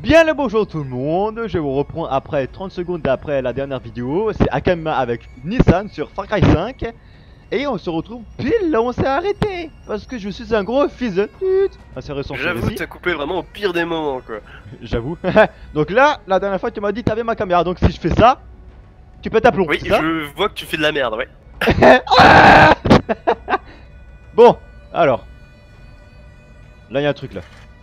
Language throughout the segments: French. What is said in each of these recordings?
Bien le bonjour tout le monde, je vous reprends après 30 secondes après la dernière vidéo. C'est Akama avec Nissan sur Far Cry 5. Et on se retrouve pile là où on s'est arrêté. Parce que je suis un gros fils de pute. Assez récent ce J'avoue, récit. t'as coupé vraiment au pire des moments quoi. J'avoue. Donc là, la dernière fois tu m'as dit t'avais ma caméra. Donc si je fais ça, tu pètes un plomb, Oui, c'est ça? je vois que tu fais de la merde, ouais. Bon, alors. Là il y a un truc là.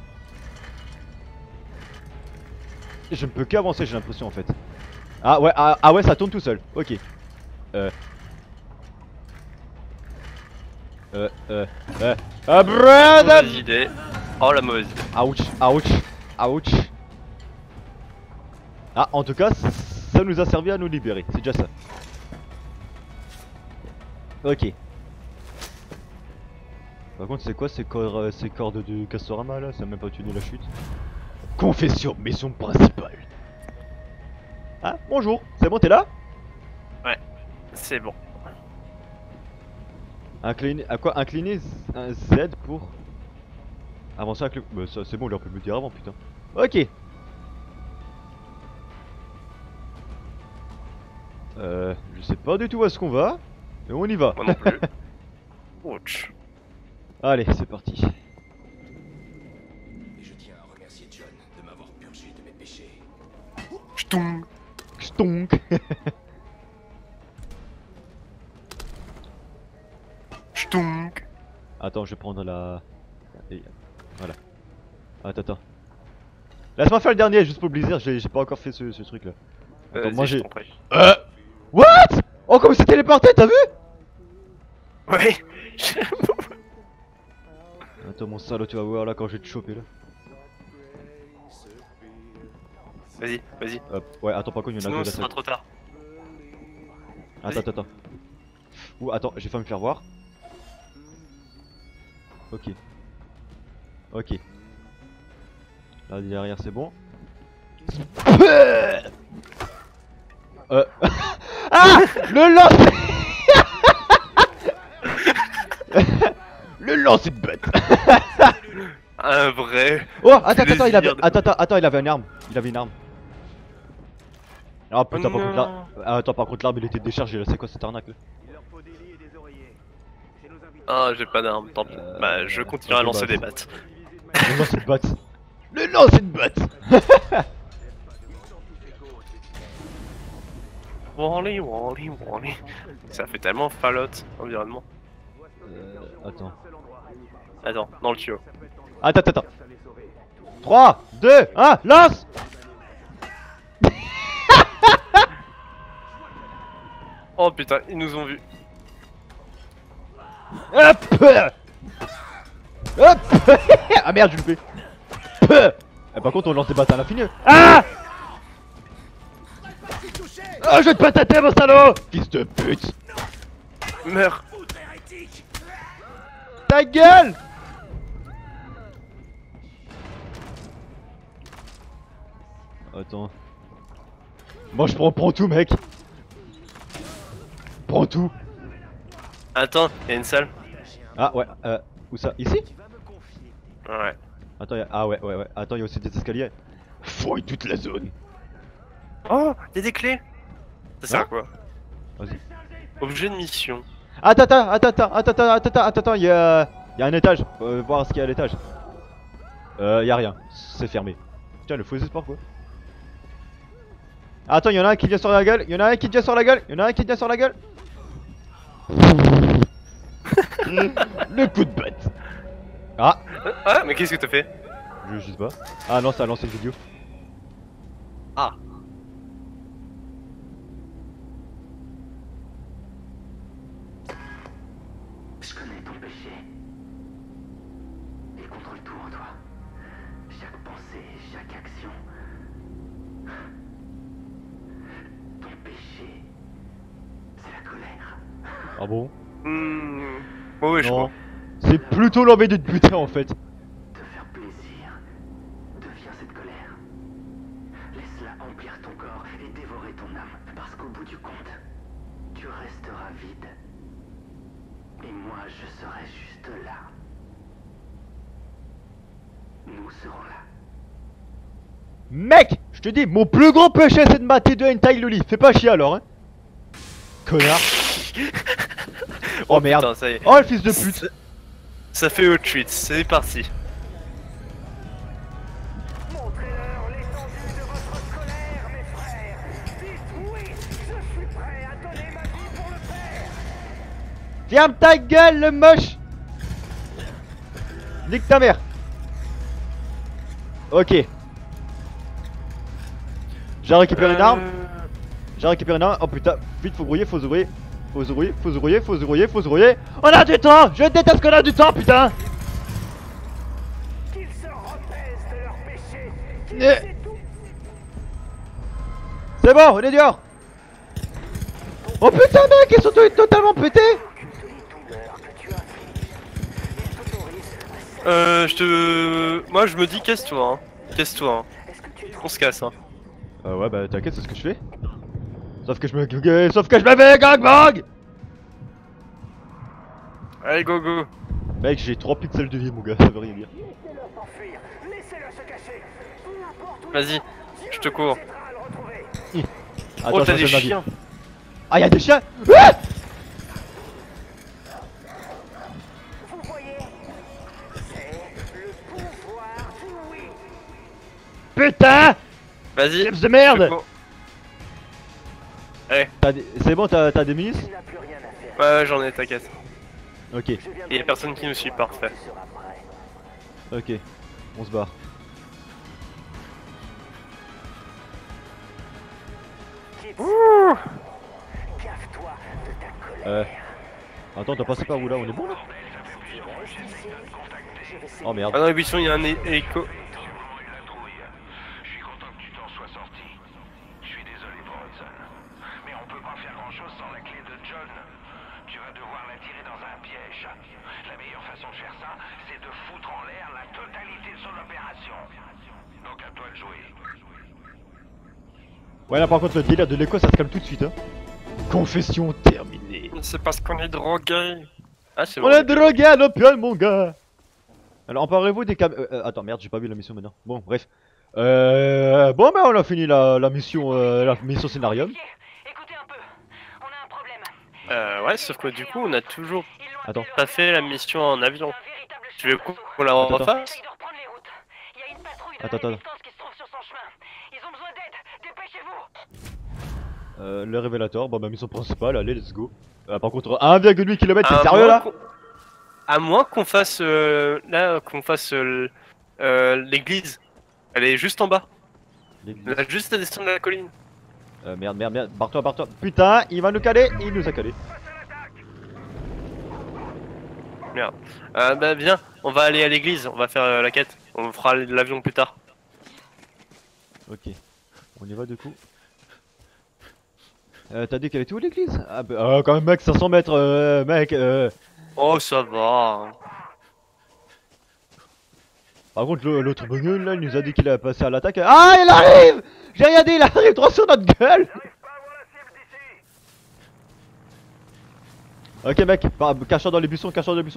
Je ne peux qu'avancer, j'ai l'impression en fait. Ah ouais, ouais, ça tourne tout seul. Ok. Brother! Mauvaise idée. Oh la mauvaise idée. Ouch, ouch, ouch. Ah, en tout cas, ça nous a servi à nous libérer, c'est déjà ça. Ok. Par contre, c'est quoi ces cordes de Castorama là? Ça m'a même pas tué la chute. Confession, mission principale. Ah, bonjour, c'est bon, t'es là? Ouais, c'est bon. Incliner, à quoi? Incliner un Z pour avancer avec le. Bah, ça, c'est bon, il aurait pu me le dire avant, putain. Ok. Je sais pas du tout où est-ce qu'on va, mais on y va. Moi non plus. Ouch. Allez, c'est parti. Et je tiens à remercier John de m'avoir purgé de mes péchés. Ch'toum. Stonk. Ch'tounk. Attends, je vais prendre la. Et voilà. Attends. Laisse-moi faire le dernier, juste pour le blizzard, j'ai pas encore fait ce truc là. Attends, moi Je j'ai. t'en prie. What? Oh, comme c'est téléporté, t'as vu? Ouais. Attends, mon salaud, tu vas voir là quand je vais te choper là. Vas-y, vas-y. Hop, ouais, attends, par contre, il y en a Sinon deux ce là. sera trop tard. Attends. Ouh, attends, j'ai failli me faire voir. Ok. Là derrière, c'est bon. Ah! Le lance! Le lance de bête! Un vrai. Oh, attends, il avait. Plaisir de- Attends, il avait une arme. Il avait une arme. Ah putain, Oh par contre, non. là. Attends, par contre, l'arme il était déchargé là. C'est quoi cette arnaque là? Ah, j'ai pas d'arme, tant pis. Bah, je continuerai à ok, lancer bah, des battes. Le lance de batte. Le lance de batte! Wally. Ça fait tellement Fallout, environnement. Attends. Attends, dans le tuyau. Attends. 3, 2, 1, lance! Oh putain, ils nous ont vus. Hop! Hop! Ah merde, je le fais. Par contre, on lance des battes à l'infini. Ah! Oh, je vais te patater, mon salaud! Fils de pute! Meurs. Ta gueule! Attends. Moi, je prends tout, mec. Prends tout. Attends, y'a une salle. Ah ouais, où ça? Ici? Ouais. Attends, ah ouais. Attends, y'a aussi des escaliers. Fouille toute la zone. Oh, y'a des clés. Ça sert à Hein? quoi? Vas-y. Objet de mission. Attends, y'a un étage. Voir ce qu'il y a à l'étage. Y'a rien. C'est fermé. Putain, le faux espoir quoi. Attends, y'en a un qui vient sur la gueule. Le coup de bête. Ah, Ah, mais qu'est-ce que t'as fait? je sais pas. Ah non, ça a lancé une vidéo. Ah. Je connais ton péché. Il contrôle tout en toi. Chaque pensée, chaque action. Ton péché, c'est la colère. Ah bon? Ouais, je Non. vois. C'est plutôt l'envie de te buter en fait. Te faire plaisir devient cette colère. Laisse-la emplir ton corps et dévorer ton âme. Parce qu'au bout du compte, tu resteras vide. Et moi, je serai juste là. Nous serons là. Mec, je te dis, mon plus gros péché c'est de mater de hentai loli. Fais pas chier alors, hein. Connard. Oh merde. Putain, ça y est. Oh le fils de pute. Ça fait autre suite, c'est parti. Montrez-leur l'étendue de votre colère, mes frères. Dites oui, je suis prêt à donner ma vie pour le faire. Ferme ta gueule, le moche. Nique ta mère. Ok. J'ai récupéré une arme. J'ai récupéré une arme. Oh putain, vite, faut grouiller, faut se grouiller. Faut se grouiller, faut se grouiller, faut se grouiller, faut se grouiller. On a du temps. Je déteste qu'on a du temps, putain. Qu'ils se repaissent de leurs péchés. Qu'ils Eh. s'étouffent. C'est bon, on est dehors. Oh putain mec, ils sont totalement pétés. Que les douleurs que tu infliges, ils t'autorisent Moi je me dis casse-toi, hein. Casse-toi, hein. Est-ce que tu On se casse, hein. Ouais bah t'inquiète, c'est ce que je fais. Sauf que je me fais gangbang. Allez, go go. Mec, j'ai 3 pixels de vie mon gars, ça veut rien dire. laissez-le s'enfuir, laissez-le se cacher. Peu importe où Vas-y, il va, je te Dieu cours. nous aidera à le retrouver. Attends, Oh, t'as je des refais ma vie. chiens. Ah y'a des chiens. Ah Vous voyez, c'est le pouvoir du oui. putain. Vas-y. Chips de merde. je te cours. Allez, C'est bon, t'as des milices? Tu n'as plus rien à faire. ouais, j'en ai, t'inquiète. Ok, Je viens Et y a personne qui nous suit, parfait. Tu seras prêt. ok. On se barre. Quitte. Ouh. Gaffe-toi de ta colère. Attends, t'as passé par où là? On est bon là? Tu restes ici. Je vais Oh merde. Ah dans les buissons, il y a un hélico. Je suis content que tu t'en sois sorti. Je suis désolé pour Hudson. Mais on peut pas faire grand-chose sans la clé de John. Tu vas devoir la tirer dans un piège. La meilleure façon de faire ça, c'est de foutre en l'air la totalité de son opération. Donc à toi de jouer. Ouais là par contre le délire de l'écho ça se calme tout de suite hein. Confession terminée. C'est parce qu'on est drogué. Ah, c'est On bon. est drogué à l'opium mon gars. Alors emparez-vous des cam... attends merde j'ai pas vu la mission maintenant. Bon bref. Bon bah on a fini la mission scénarium. Écoutez un peu, on a un problème. Ouais, sauf que du coup, on a toujours Ils l'ont Attends. appelé pas fait la mission en avion. un véritable Tu veux chien qu'on la Attends, refasse? Essaye de reprendre les routes. Il y a une patrouille de Attends, la résistance qui se trouve sur son chemin. Ils ont besoin d'aide. Dépêchez-vous. Le révélateur, bon bah mission principale, allez let's go. Par contre 1,8 km À c'est sérieux moins là? À moins qu'on fasse l'église. Elle est juste en bas. Elle a juste à descendre la colline. Merde, barre-toi. Putain, il va nous caler, il nous a calé. Merde. Bah viens, on va aller à l'église, on va faire la quête. On fera l'avion plus tard. Ok, on y va du coup. T'as dit qu'elle était où l'église? Ah bah quand même mec, 500 mètres mec Oh ça va. Par contre l'autre bagnole là, il nous a dit qu'il a passé à l'attaque. Ah il arrive! J'ai rien dit, il arrive droit sur notre gueule! Ok mec, cache-toi dans les buissons,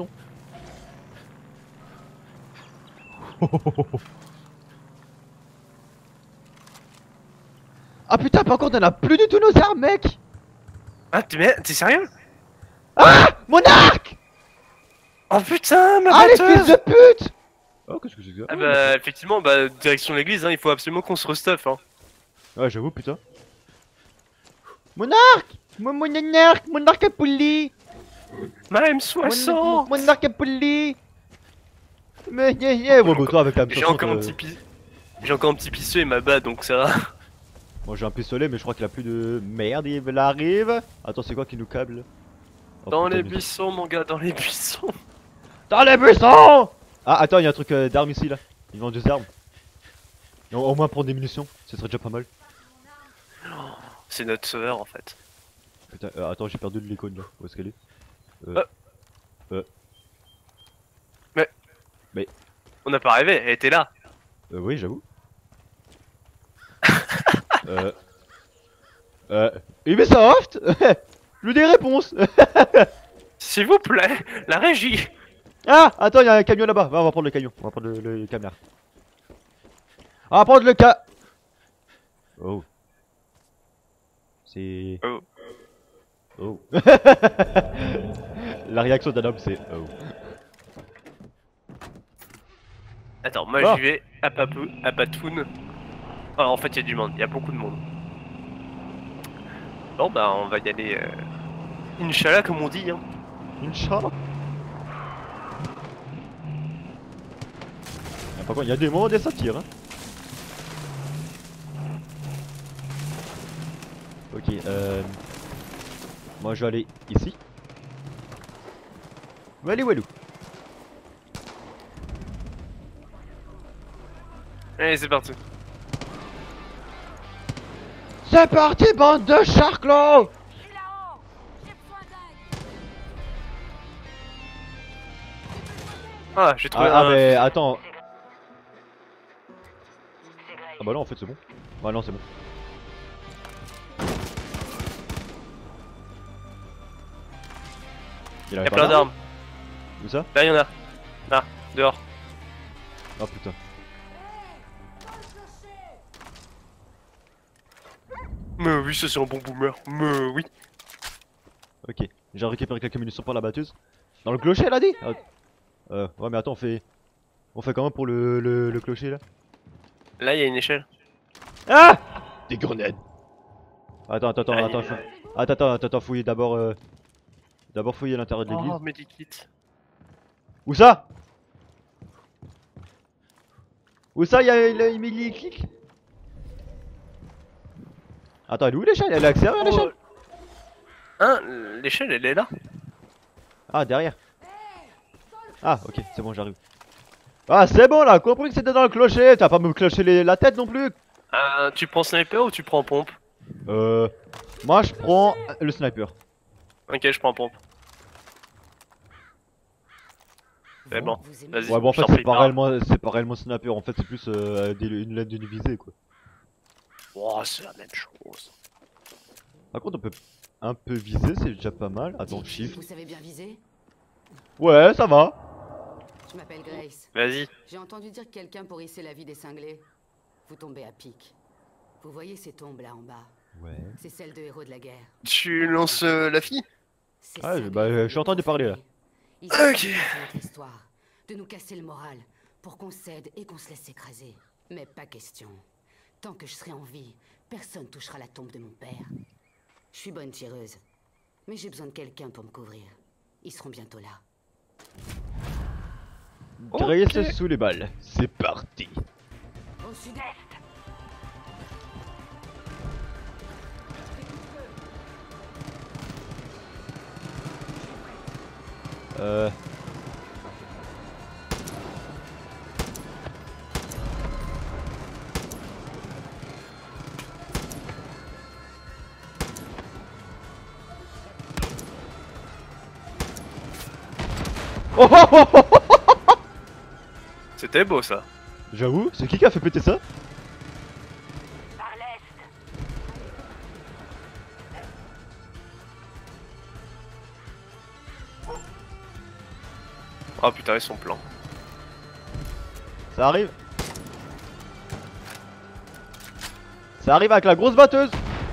Ah putain, par contre on a plus du tout nos armes mec! Ah t'es sérieux? Ah! Mon arc! Oh putain ma Ah les batteuse. fils de pute! Oh qu'est-ce que c'est que ça? Ah bah effectivement, bah direction l'église, hein, il faut absolument qu'on se restuff, hein. Ouais j'avoue putain. Mon arc! Mon arc à poulie! Ma M60. Mon arc à poulie! Mais yeah, bon, toi avec la J'ai encore un petit J'ai encore un petit pistolet et ma batte, donc ça va. Moi j'ai un pistolet mais je crois qu'il a plus de... Merde, il arrive. Attends, c'est quoi qui nous câble? Oh, Dans putain, les mais- buissons mon gars, dans les buissons. Dans les buissons! Ah attends, il y a un truc d'armes ici là. Ils vendent des armes. Au moins prendre des munitions, ce serait déjà pas mal. C'est notre sauveur en fait. Putain, attends, j'ai perdu l'icône là. Où est-ce qu'elle est? On n'a pas rêvé, elle était là. Oui, j'avoue. Ubisoft. Je veux des réponses. S'il vous plaît, la régie. Ah, attends, il y a un camion là-bas. Va, on va prendre le camion. On va prendre le camion. On va prendre le Oh. C'est... Oh. Oh. La réaction d'un homme c'est oh. Attends, moi Oh. j'y vais à Patoun. Ah, en fait, il y a du monde, il y a beaucoup de monde. Bon, bah, on va y aller. Inch'Allah, comme on dit. Hein. Inch'Allah. Par contre, il y a des moments où ça tire. Hein. Ok, moi je vais aller ici. Walou. Allez, c'est parti. C'est parti, bande de charclos! Je suis là-haut. J'ai besoin d'aide. Ah, j'ai trouvé Ah un. mais attends. C'est Grace. Ah bah non en fait c'est bon. Bah non c'est bon. Il Il y avait a pas plein d'armes. Où ça? Là, il y en a. Là, dehors. Oh putain. Mais oui, ça c'est un bon boomer. Mais oui. Ok, j'ai récupéré quelques munitions pour la batteuse. Dans le clocher elle a dit? Ouais mais attends on fait comment pour le clocher là? Là, il y a une échelle. Ah! Des grenades. Attends, fouiller d'abord d'abord fouiller l'intérieur de l'église. Oh, medikit. Où ça? Où ça il met les clics? Attends, elle est où l'échelle? Elle est à l'extérieur l'échelle? Hein, l'échelle, elle est là. Ah derrière. Ah ok, c'est bon j'arrive. Ah c'est bon là, compris que c'était dans le clocher, t'as pas me clocher la tête non plus. Tu prends sniper ou tu prends pompe? Moi je prends le sniper. Ok, je prends pompe. C'est bon. Vas-y. Ouais bon en fait je t'en prie, c'est pas réellement sniper, en fait c'est plus une laine d'une visée quoi. Oh, c'est la même chose. Par contre on peut un peu viser, c'est déjà pas mal. Attends, shift. Vous savez bien viser? Ouais ça va. Je m'appelle Grace. Vas-y. J'ai entendu dire que quelqu'un pour hisser la vie des cinglés. Vous tombez à pic. Vous voyez ces tombes là en bas? Ouais. C'est celles de héros de la guerre. Tu lances la fille? Ces Ah, cinglés bah, veulent je suis en train de nous parler, là. transformer. Ils essaient Ok. de casser notre histoire, de nous casser le moral, pour qu'on cède et qu'on se laisse écraser. Mais pas question. Tant que je serai en vie, personne touchera la tombe de mon père. Je suis bonne tireuse, mais j'ai besoin de quelqu'un pour me couvrir. Ils seront bientôt là. Grace sous les balles. C'est parti. Au sud-est. Oh, oh, oh, oh, oh. C'était beau ça. J'avoue, c'est qui a fait péter ça? Par l'est. Oh putain, ils sont plans. Ça arrive. Ça arrive avec la grosse batteuse.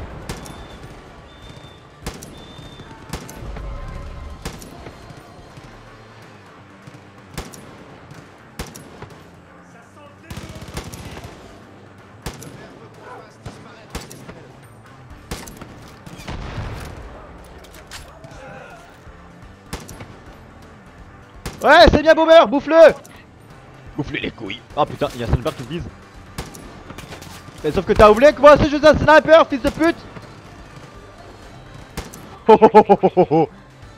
Ouais, c'est bien Boomer, bouffe-le. Bouffe-le les couilles. Oh putain, il y a un sniper qui me vise. Mais sauf que t'as oublié que moi aussi je suis un sniper, fils de pute. Oh oh oh oh oh oh.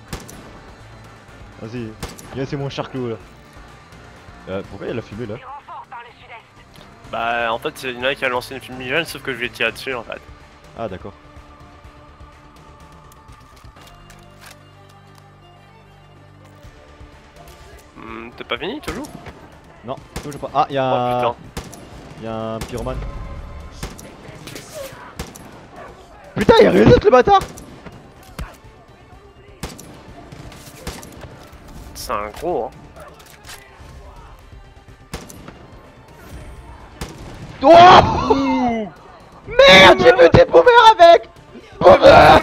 Vas-y, viens c'est mon charclot là. Pourquoi il y a la fumée là? Des renforts par le sud-est. Bah, en fait, il y en a qui a lancé une fumigène, sauf que je vais tirer dessus en fait. Ah d'accord. T'as pas fini toujours? Non, toujours pas. Ah, il y a Oh putain. il y a un pyromane. Putain, il résiste le bâtard. C'est un gros, hein. Oh. Merde, j'ai buté Boomer avec. Boomer.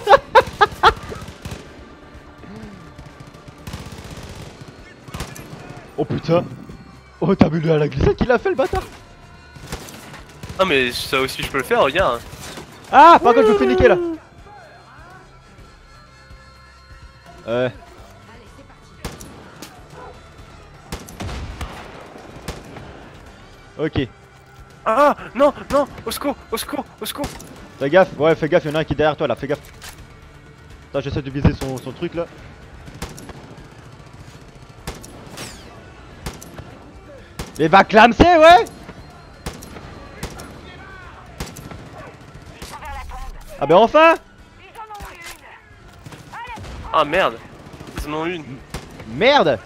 Oh putain. Oh t'as vu le à la glissade qu'il a fait le bâtard. Ah mais ça aussi je peux le faire, regarde. Ah par contre je me fais niquer là. Ok. Ah non, non, au secours, au secours, au secours. Fais gaffe, ouais fais gaffe, y'en a un qui est derrière toi là, fais gaffe. Attends j'essaie de viser son truc là. Mais va clamser ouais. Ah ben enfin. Ah merde, ils en ont une. Merde.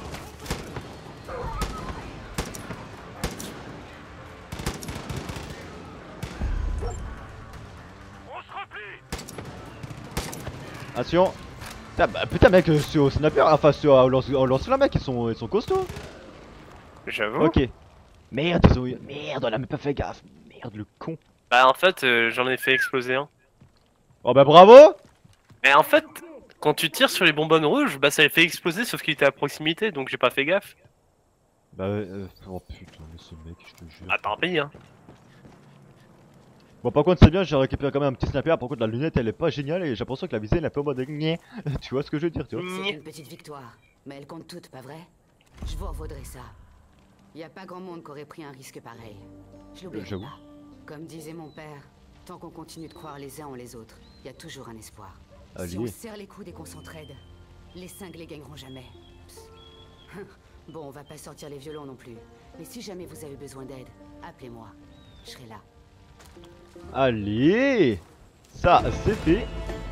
Attention. Putain mec sur sniper, enfin sur lance-flamme mec ils sont costauds. J'avoue. Ok. Merde ils ont eu... Merde on a même pas fait gaffe. Merde le con. Bah en fait j'en ai fait exploser un. Oh bah bravo. Mais en fait quand tu tires sur les bonbonnes rouges, bah ça les fait exploser sauf qu'il était à proximité donc j'ai pas fait gaffe. Bah oh putain mais ce mec je te jure. Ah tant pis hein. Bon par contre c'est bien, j'ai récupéré quand même un petit sniper, par contre la lunette elle est pas géniale et j'ai l'impression que la visée elle est un peu en mode gnais. Tu vois ce que je veux dire tu vois. C'est une petite victoire, mais elle compte toute, pas vrai? Je vous revaudrai ça. Y a pas grand monde qui aurait pris un risque pareil. Je l'oublierai J'avoue. pas. Comme disait mon père, tant qu'on continue de croire les uns en les autres, y a toujours un espoir. Si on Allié. serre les coudes et qu'on s'entraide, les cinglés gagneront jamais. Psst. Bon, on va pas sortir les violons non plus. Mais si jamais vous avez besoin d'aide, appelez-moi. Je serai là. Allez. Ça c'est fait.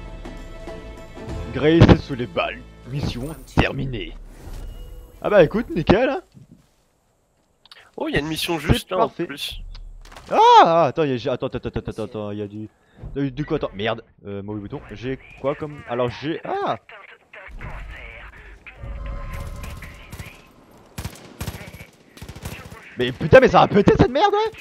Grace sous les balles. Mission terminée. Ah bah écoute, nickel hein. Oh, il y a une mission juste là en parfait. plus. Ah attends, attends, il y a du quoi, attends, merde, mauvais bouton, j'ai quoi comme, alors j'ai, ah mais putain mais ça a pété cette merde ouais.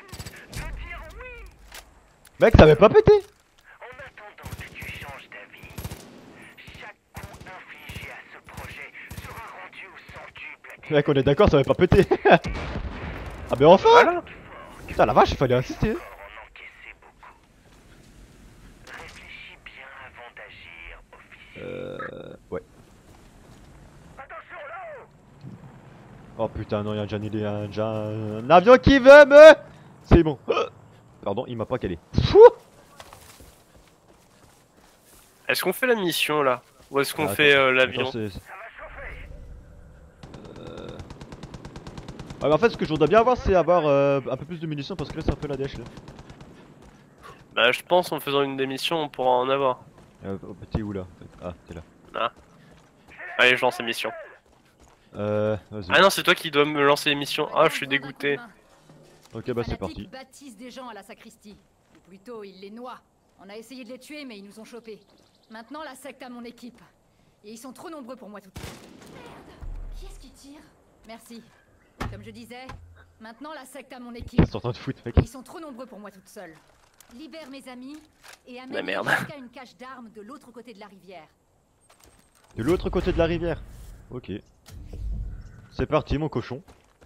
Mec ça avait pas pété. En attendant que tu changes d'avis, chaque coup infligé à ce projet sera rendu au centuple. Mec on est d'accord ça avait pas pété. Ah mais enfin. Voilà. Putain la vache il fallait insister. En encaisser beaucoup. Réfléchis bien avant d'agir, officier. Ouais. Attention là-haut! Oh putain non y'a déjà un avion qui veut me. C'est bon. Pardon il m'a pas calé. Fou. Est-ce qu'on fait la mission là? Ou est-ce qu'on Ah, fait attends, l'avion? attends, c'est- Ça va chauffer! Ah, mais en fait ce que je voudrais bien avoir c'est avoir un peu plus de munitions parce que là c'est un peu la dèche là. Bah je pense en faisant une des missions on pourra en avoir. Oh, t'es où là? Ah t'es là. Ah. Allez je lance la mission. Vas-y. Ah non c'est toi qui dois me lancer les missions. Ah je suis dégoûté. Ok bah c'est parti. Baptise des gens à la sacristie. Ou plutôt, ils les noient. On a essayé de les tuer, mais ils nous ont chopés. Maintenant, la secte a mon équipe. Et ils sont trop nombreux pour moi tout de suite. Merde! Qui est-ce qui tire? Merci. Comme je disais, maintenant la secte a mon équipe. Ils sont en train de foutre mec. Et ils sont trop nombreux pour moi toute seule. Libère mes amis et amène merde. jusqu'à une cache d'armes de l'autre côté de la rivière. De l'autre côté de la rivière. Ok. C'est parti mon cochon.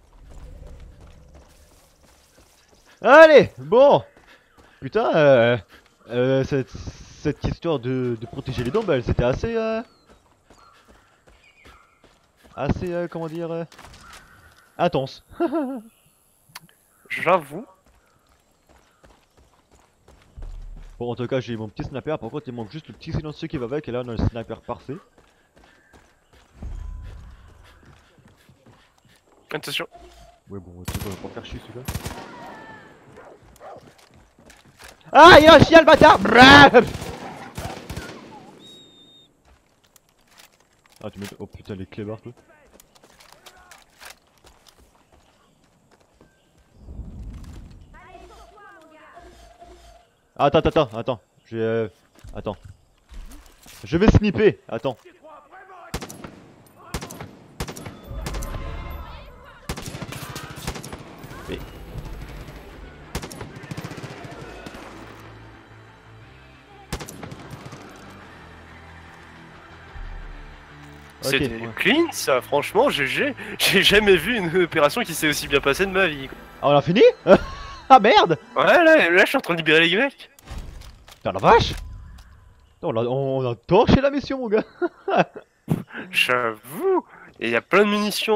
Allez, bon. Putain, cette histoire de protéger les dents, bah, c'était assez, comment dire, intense. J'avoue. Bon, en tout cas, j'ai mon petit sniper. Par contre, il manque juste le petit silencieux qui va avec. Et là, on a le sniper parfait. Attention. Ouais, bon, tu vas pas faire chier celui-là. Ah, il y a un chien le bâtard. Ah, tu mets. Oh putain, les clébards, quoi. Attends. Attends. Je vais snipper. Attends. Mais... C'était ouais. clean, ça, franchement, GG. J'ai jamais vu une opération qui s'est aussi bien passée de ma vie. Quoi. Ah, on a fini? Ah merde! Ouais, là, je suis en train de libérer les mecs. Putain la vache! On a torché la mission mon gars! J'avoue. Et y a plein de munitions.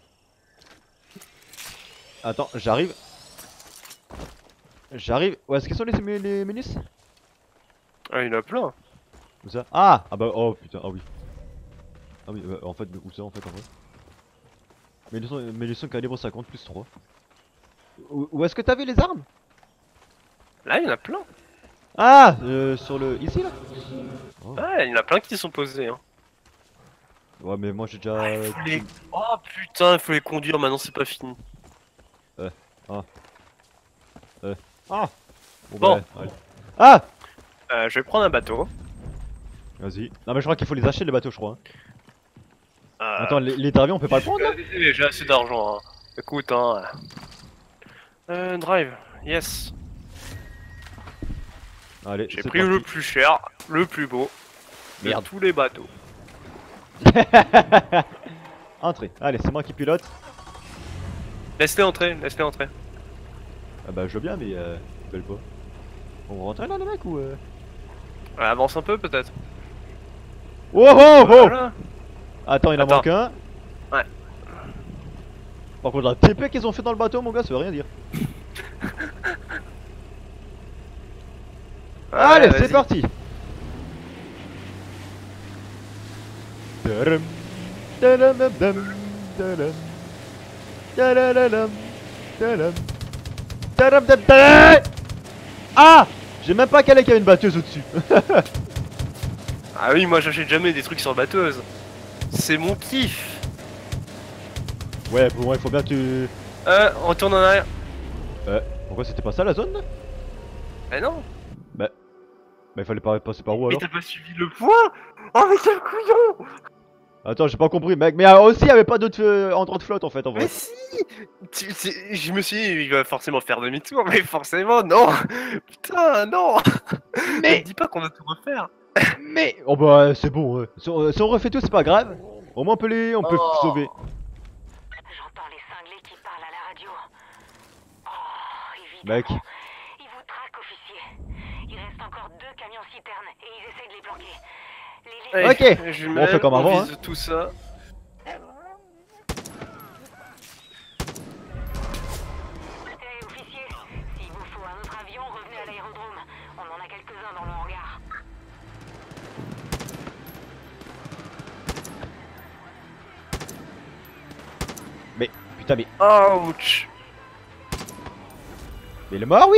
Attends, j'arrive. J'arrive. Où est-ce qu'ils sont les ministres? Ah, il y en a plein. Où ça? Ah bah oh putain, ah oui. Ah oui, en fait, où ça en fait en vrai? Munitions calibre 50 plus 3. Où est-ce que t'avais les armes? Là, il y en a plein. Ah sur le... ici là? Ouais, il y en a plein qui sont posés. Hein. Ouais mais moi j'ai déjà... Oh putain, il faut les conduire, maintenant c'est pas fini. Ah Bon. bah, allez. Ah Je vais prendre un bateau. Vas-y. Non mais je crois qu'il faut les acheter les bateaux je crois. Hein. Euh, Attends, l'hydravion on peut pas le prendre là? J'ai assez d'argent. Hein. Écoute, hein. Drive, yes. Allez, J'ai c'est pris parti. le plus cher, le plus beau. De Merde. tous les bateaux. Entrez, allez c'est moi qui pilote. Laisse-les entrer, laisse-les entrer. Ah bah je veux bien mais ils veulent pas. On rentre là les mecs ou Ouais, avance un peu peut-être. Oh oh oh! Voilà. Attends il en Attends. manque un. Ouais. Par contre la TP qu'ils ont fait dans le bateau mon gars ça veut rien dire. Ouais, Allez vas-y. c'est parti. Tadam, tadam, tadam, tadam, tadam, tadam, tadam, tadam. Ah! J'ai même pas calé qu'il y a une batteuse au-dessus. Ah oui, moi j'achète jamais des trucs sur batteuse. C'est mon kiff. Ouais pour moi il faut bien tu... On retourne en arrière. Pourquoi c'était pas ça la zone là? Eh non. Bah il fallait pas passer par où Mais alors? t'as pas suivi le point. Oh mais quel couillon. Attends j'ai pas compris mec, mais aussi il y avait pas d'autres endroits de flotte en fait en vrai. Mais si. Je me suis dit, il va forcément faire demi-tour, mais forcément non. Putain, non. Mais- Ne dis pas qu'on va tout refaire. Mais... Oh bah c'est bon, ouais. Si on refait tout c'est pas grave. Au moins on peut Oh. sauver. J'entends les cinglés qui parlent à la radio. Oh, évidemment. Mec. Ils vous traquent, officier. Il reste encore 2 camions citernes et ils essaient de les planquer. Les Ok. Je Bon, on fait comme avant, vise tout ça. Hey, officier, s'il vous faut un autre avion, revenez à l'aérodrome. On en a quelques-uns dans le hangar. Mais putain mais... Ouch. Mais il est mort oui?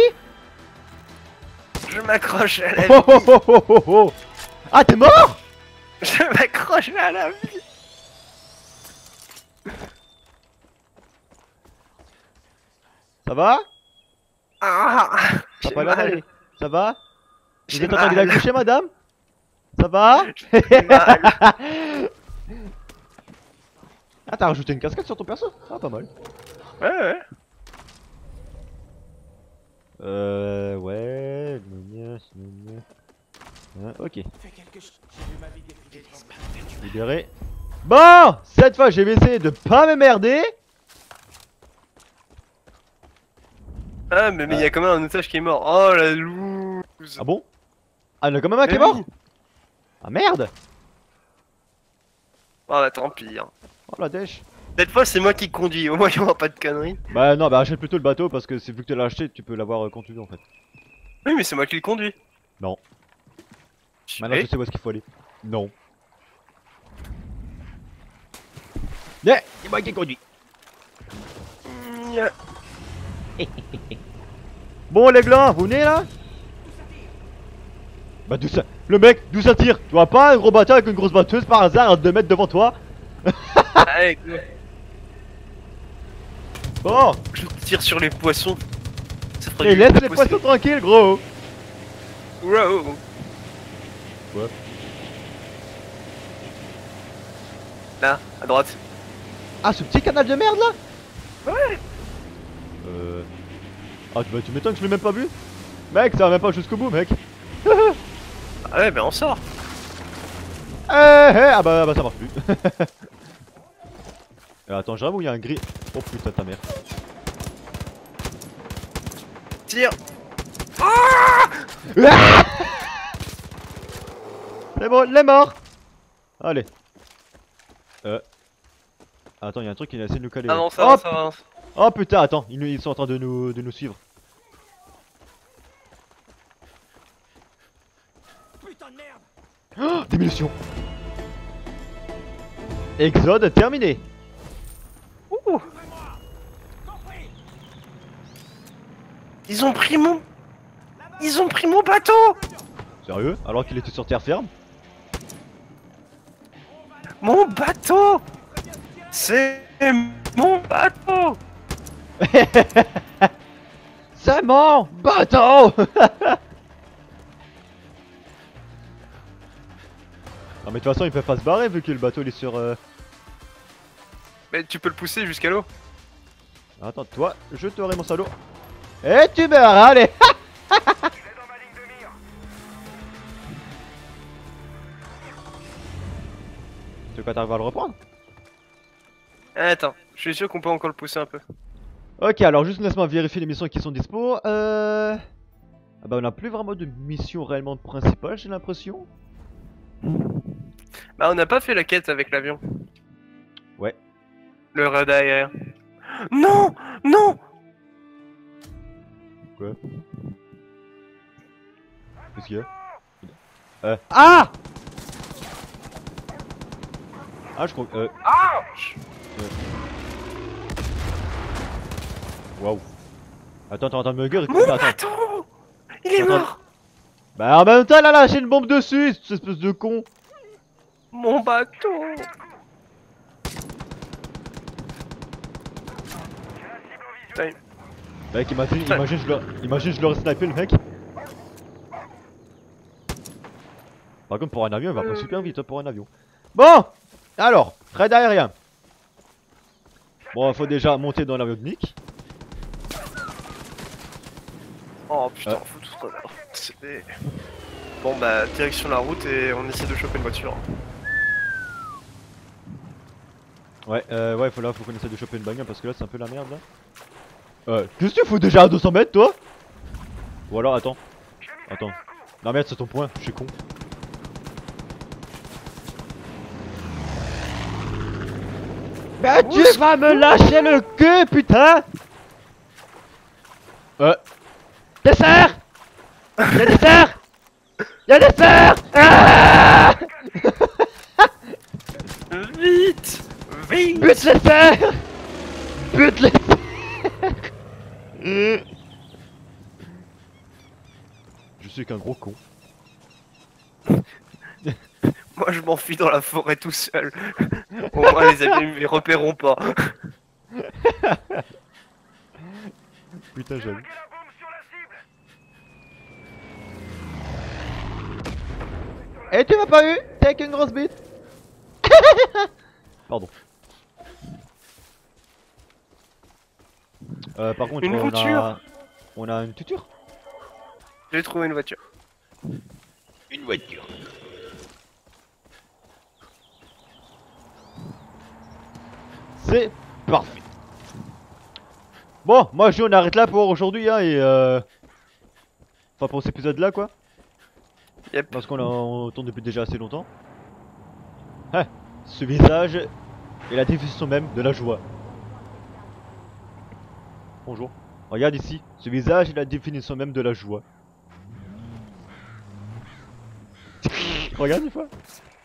Je m'accroche à la Oh, vie. oh, oh, oh, oh, oh. Ah t'es mort? Je m'accroche à la vie. Ça va? Ah, Ça j'ai a pas l'air mal. d'aller. Ça va? Vous J'ai êtes en train mal. d'accoucher madame? Ça va? J'ai mal. Ah t'as rajouté une casquette sur ton perso? Ah pas mal. Ouais. Ouais... ok. Libéré. Bon! Cette fois j'ai essayé de pas m'emmerder. Ah, mais il y a quand même un otage qui est mort. Oh la loose. Ah bon? Ah il y en a quand même un qui est Eh oui. mort? Ah merde! Oh bah tant pis. Hein. Oh la dèche. Cette fois, c'est moi qui conduis. Au moins, il y aura pas de conneries. Bah non, bah achète plutôt le bateau parce que c'est vu que tu l'as acheté, tu peux l'avoir conduit en fait. Oui, mais c'est moi qui le conduis. Non. Je Maintenant sais. tu sais où est-ce qu'il faut aller. Non. Yeah, c'est moi qui conduis. Nya. Bon les glands, vous venez là? Bah d'où ça? Le mec, d'où ça tire? Tu vois pas un gros bateau avec une grosse batteuse par hasard à 2 mètres devant toi? Allez, go. Bon, Je tire sur les poissons. Ça fera et du laisse bien les de poissons tranquilles gros. Wow. Quoi? Là, à droite. Ah ce petit canal de merde là? Ouais. Ah bah tu m'étonnes que je l'ai même pas vu? Mec ça va même pas jusqu'au bout mec. Ah ouais, ben on sort. Ah bah ça marche plus. Attends, j'arrive où il y a un gris. Oh putain ta mère. Tire. C'est bon, il est mort. Allez. Attends, il y a un truc qui a essayé de nous caler. Avance, Oh, avance, avance. oh putain, attends, ils sont en train de nous suivre. Putain de merde! Oh, des munitions. Exode terminé. Ouh. Ils ont pris mon bateau. Sérieux? Alors qu'il était sur terre ferme? Mon bateau. C'est mon bateau. C'est mon bateau. Non mais de toute façon ils peuvent pas se barrer vu que le bateau il est sur Mais tu peux le pousser jusqu'à l'eau. Attends, toi, je te mon salaud. Et tu meurs, allez. Je vais dans ma ligne de mire. Tu veux quoi, t'arrives à le reprendre? Attends, je suis sûr qu'on peut encore le pousser un peu. Ok, alors juste laisse-moi vérifier les missions qui sont dispo. Ah bah on a plus vraiment de mission réellement principale, j'ai l'impression. Bah on n'a pas fait la quête avec l'avion. Ouais. Le raid aérien. Non. Non. Quoi? Qu'est-ce qu'il y a? Ah! Ah je crois que... Ouch. Waouh. Attends, t'es en train de me gueuler. Mon Attends. bateau. Il est Attends. mort. Bah en même temps, là, lâché une bombe dessus, cette espèce de con. Mon bateau. Putain, Mec, imagine, je l'aurais snipé le mec. Par contre, pour un avion, il va pas super vite, hein, pour un avion. Bon, alors, raid aérien. Bon, faut déjà monter dans l'avion de Nick. Oh putain, faut tout ça. Bon bah, direction la route et on essaie de choper une voiture. Ouais, faut qu'on essaie de choper une bagnole parce que là, c'est un peu la merde là. Qu'est-ce que tu fous déjà à 200 mètres, toi? Ou alors, attends. Non, merde, c'est ton point, je suis con. Bah, tu vas me lâcher le cul, putain! Dessert! Y'a dessert! Y'a dessert! Ah! Vite! Vite! Bute les serres! Bute les serres! Je suis qu'un gros con. Moi je m'enfuis dans la forêt tout seul. Au moins les amis me repéreront pas. Putain, j'avoue. La bombe sur la cible. Et tu m'as pas eu? T'es qu'une grosse bite! Pardon. Par contre, Une voiture. On a une tuture? J'ai trouvé une voiture. Une voiture. C'est parfait. Bon, moi je dis on arrête là pour aujourd'hui hein et enfin pour cet épisode là quoi. Yep. Parce on tourne depuis déjà assez longtemps. Ah, ce visage est la définition même de la joie. Bonjour. Regarde ici, ce visage est la définition même de la joie. Regarde une fois.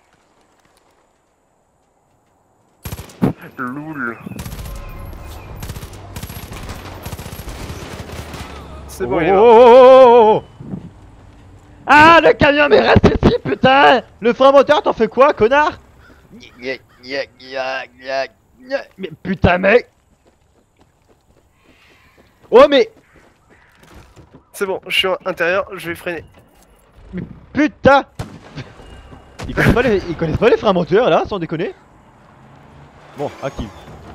Loul. C'est bon, il est mort. Oh. Ah, le camion mais reste ici putain. Le frein moteur t'en fais quoi connard? Mais putain mec. Oh mais C'est bon, je suis à l'intérieur, je vais freiner. mais putain. Ils connaissent pas les freins moteurs là, sans déconner. Bon, active.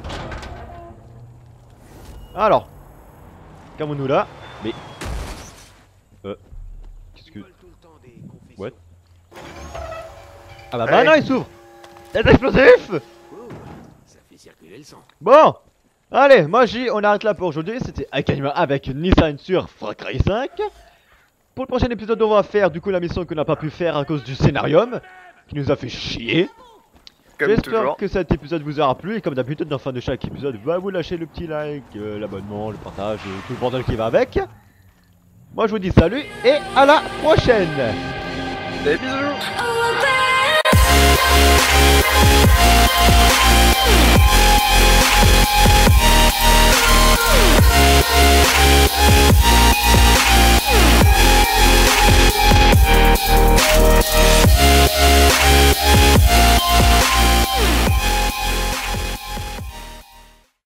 Alors, calmons-nous là. Mais qu'est-ce que... What? Ah bah Ouais. maintenant il s'ouvre. C'est explosif. Ça fait circuler le sang. Bon, allez, moi on arrête là pour aujourd'hui. C'était Akanima avec Nissan sur Far Cry 5. Pour le prochain épisode, on va faire du coup la mission qu'on n'a pas pu faire à cause du scénarium qui nous a fait chier. Comme J'espère toujours. que cet épisode vous aura plu et comme d'habitude, dans la fin de chaque épisode, va vous lâcher le petit like, l'abonnement, le partage et tout le bordel qui va avec. Moi je vous dis salut et à la prochaine. Des bisous. Oh,